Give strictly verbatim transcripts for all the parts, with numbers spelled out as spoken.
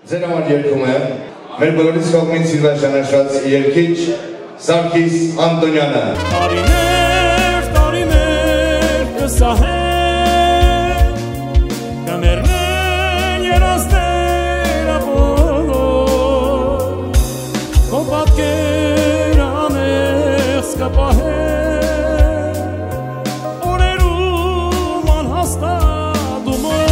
Ձեր համար երգում է մեր բոլորիս կողմից սիրվաշանաշված երգիչ Սարգիս Անտոնյանը։ Տարիներ, տարիներ կսահեն, կմեռնեն երազները բոլոր, քո պատկերը անեղծ կպահեն, օրերում անհաստատ ու մոր։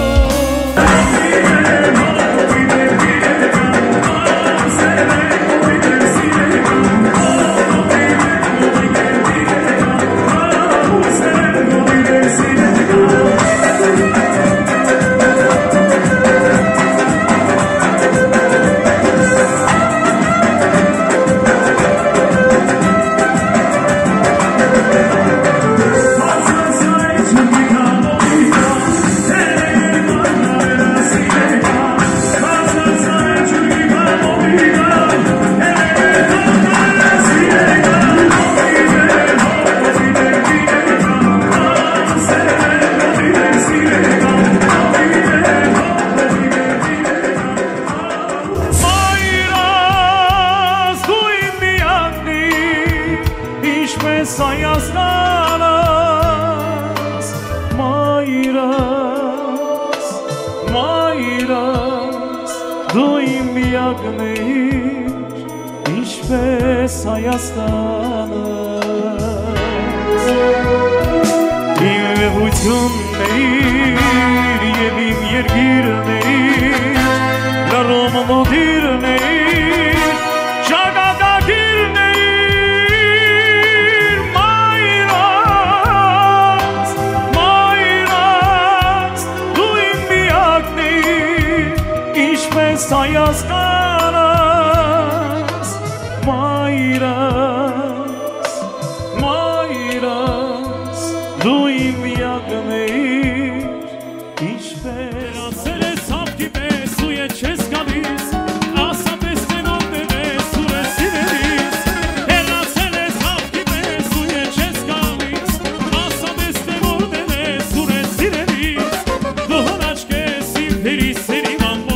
Հայաստանս, մայրս, մայրս, դու իմ միակն էիր, ինչպես Հայաստանս, իմ վեհությունն էիր և իմ երգիրն էիր, լռում մոդիրն էիր, շագագագիրն էիր, Հայաստանս, մայրս, մայրս, դու իմ միակն էիր, ինչպես ասել ես հավքի պես ու ետ չես գալիս, ասա պես տենոտ ես ու ես սիրելիս, հեռացել ես հավքի պես ու ետ չես գալիս, ասա պես տենոտ ես ու ես սիրելիս, դու հնաչք ես իմ հերիս սերին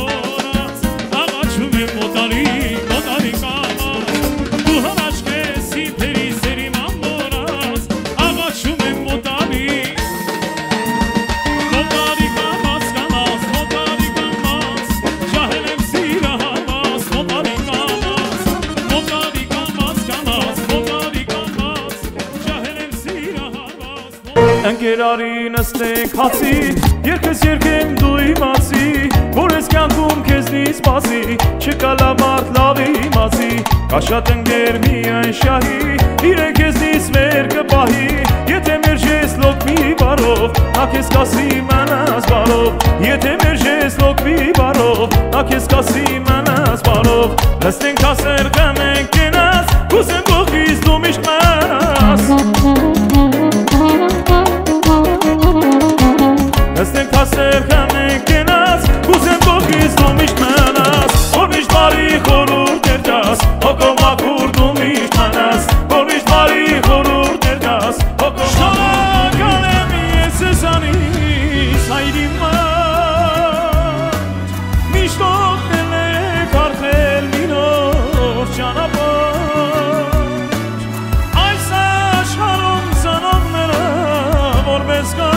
Ընկերարի նստենք հացի, երկս երկեմ դու իմացի, որ ես կյանքում քեզնից բացի, չկա լավ մարդ լավ իմացի, կա շատ ընկեր միայն շահի, իրեն քեզնից վեր կպահի, եթե մերժես լոկ մի բարով, նա քեզ կասի մնաս բարով, եթե մերժես լոկ մի բարով, նա քեզ կասի մնաս բարով, նստենք հասեր կնենք կենաս, կուսեմ կողքից դու միշտ մնաս, Նստենք հասեր կնենք կենաս, կուզեմ կողքից դու միշտ մնաս, որ միշտ բարի խորուրդ ներկաս, հոգով մաքուր դու միշտ մնաս, որ միշտ բարի խորուրդ ներկաս, հոգով շնորհակալ եմ ես զանից, հայրի մայր, միշտ օգնել եք արդել մի նոր ճանապարհ, այս աշխարհում ծնողները որ մեզ կան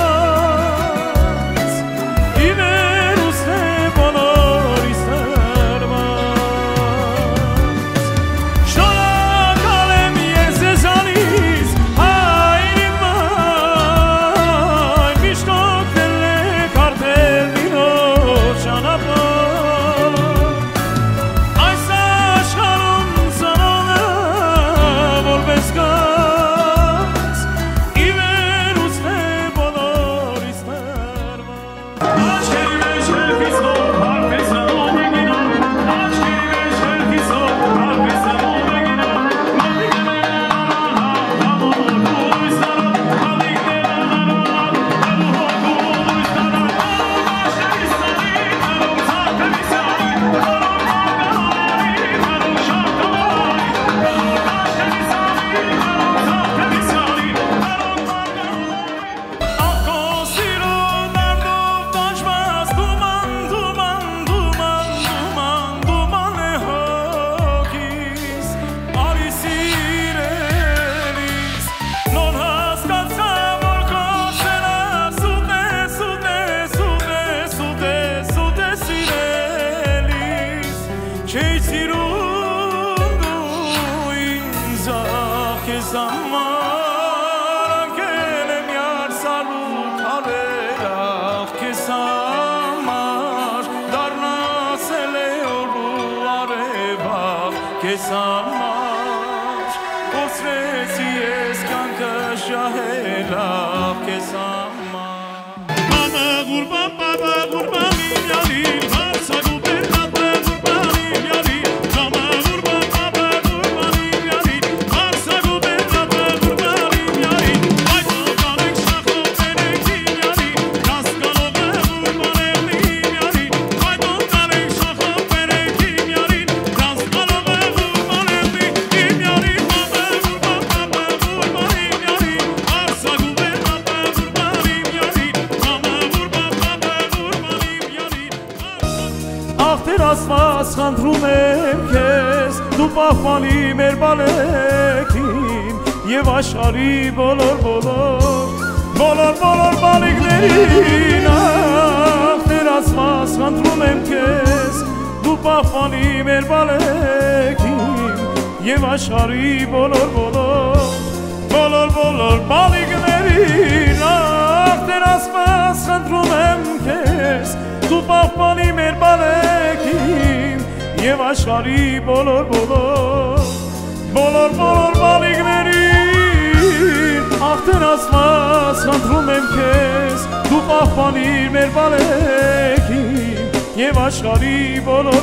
քեզ համար կորցրեցի ես կյանքը շահելով քեզ համար Մամա գուրբա բաբա գուրբա միալի հարցակու բերնատը գուրբա միալի Մամա գուրբա բաբա գուրբա միալի հարցակու բերնատը գուրբա միալի Այդ կանեք շախով բերեք միալի կասկալով գուրբա միալի Այդ կանեք շախով բերեք միալի կասկալով գուրբա միալի Մամա գուրբա բաբա գուրբա միալի հարցակու բերնատը գուրբա միալի Մամա գուրբա բաբա գուրբա միալի Աղթեր ասված խնդրում եմ քեզ դու պահպանի մեր բալեքին եւ աշխարհի բոլոր բոլոր բոլոր բոլոր բալիկներին աղթեր ասված խնդրում եմ քեզ դու պահպանի մեր բալեքին եւ աշխարհի բոլոր բոլոր բոլոր բոլոր բալիկներին աղթեր ասված խնդրում եմ քեզ դու պահպանի մեր բալեքին եւ աշխարհի բոլոր բոլոր բոլոր բոլոր բալիկներին աղթեր ասված խնդրում եմ քեզ դու պահպանիր մեր բալեքին եւ աշխարհի բոլոր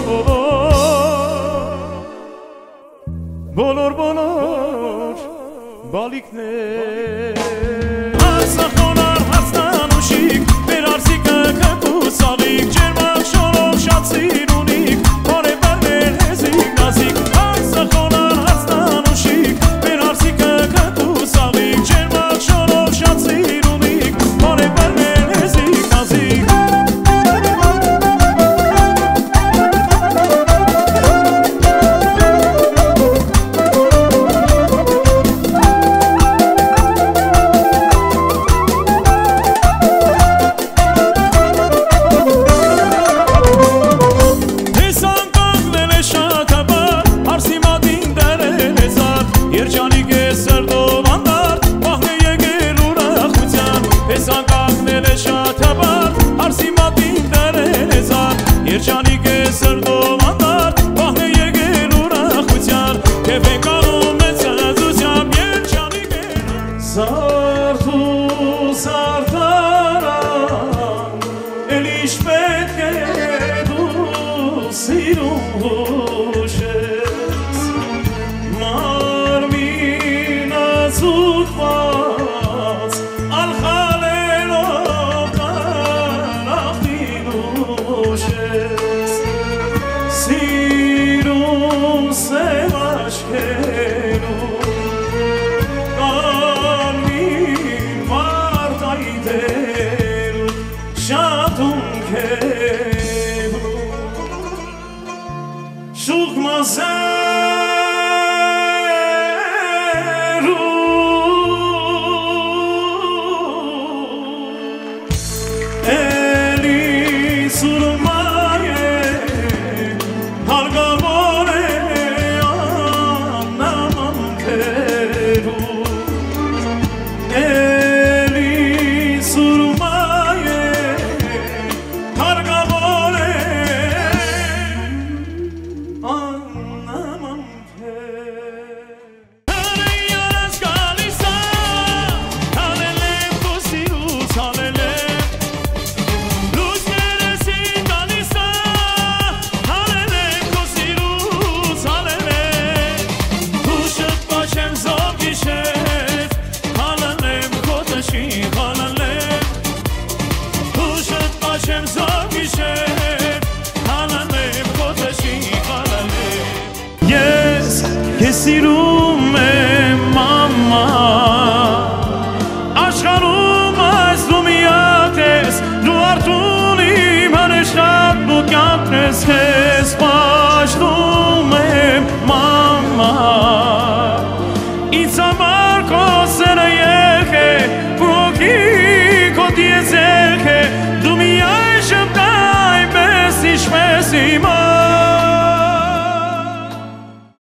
բոլոր բոլոր բոլոր բալիկներ Արցախոնար հաստանուշիկ մեր արսիկը կտուսալիկ ջերմակ շորով շատ սիրունիկ Բարեբար մեր հեզիկ նազիկ Արցախոնար հաստանուշիկ մեր արսիկը կտուսալիկ ջերմակ շորով շատ սիրունիկ Բարեբար մեր հեզիկ նազիկ Երջանիկ է սրտով անդարդ, պահն է եկել ուրախության, Քեվ ենք անում մեծ հզությամբ, երջանիկ է Սարդ ու սարդարան, էլ իշ պետք է դու սիրում հուշես, Մարմին ածուկված, ալխալելով կարախտին ուշես, Սիրում սև աչքերում, կարմիր վարդայի դերում, շատում քեվում, շուխ մազերում, էլի սուրմայ է, հարգավոր է աննաման քերում, էլի սուրմայ է, հարգավոր է աննաման քերում Հրեյարս գալիս է, հանել եմ քո սիրուց, հանել եմ Լույսներս ինձ տալիս է, հանել եմ քո սիրուց, հանել եմ Հուշդ պաշեմ զով գիշեր, հանել եմ քո տշին, հանել եմ Հուշդ պաշեմ զով գիշեր, հանել եմ քո տշին, հանել եմ Ես քեզ սիրում եմ, մամա Աշխարհում այս դու միակ ես, դու արդուն իմ հրեշտակ դու կյանքն ես քեզ պաշտում եմ, մամա Ինձ համար քո սերը եք է, քո հոգի քո դիեզերք է, դու միայն շպկա այնպես ինչպես իմ